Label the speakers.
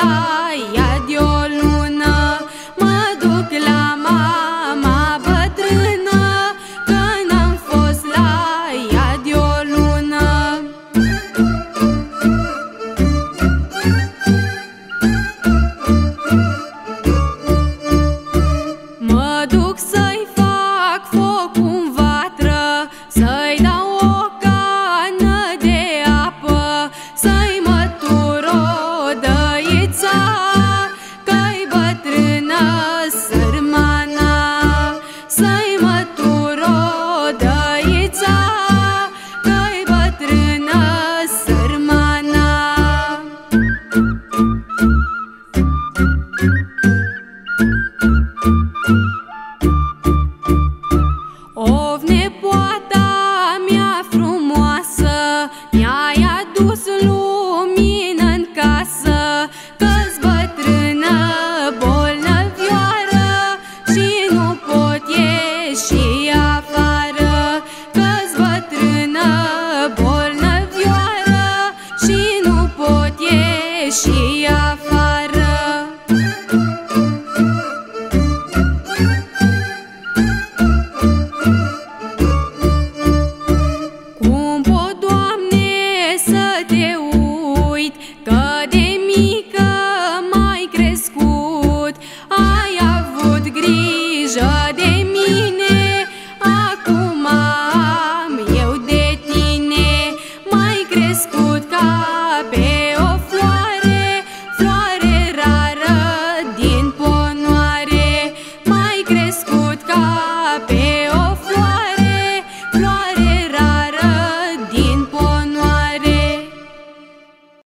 Speaker 1: la ea de o lună, mă duc la mama bătrână, că n-am fost la ea de o lună. Mă duc să-i fac foc în vatră, să-i dau o cană de apă, să-i mătur o dăița, că-i bătrână sărmana. Să-i mătur o dăița, că-i bătrână sărmana. O nepoata mea frumoasă mi-ai adus lumină-n casă, că-s bătrână bolnăvioară și nu pot ieși afară. Că-s bătrână bolnăvioară și nu pot ieși afară. Cum pot, Doamne, să te uit, că de mică m-ai crescut, ai avut grijă de mine, acum am eu de tine. M-ai crescut ca pe o floare, floare rară din ponoare. M-ai crescut ca pe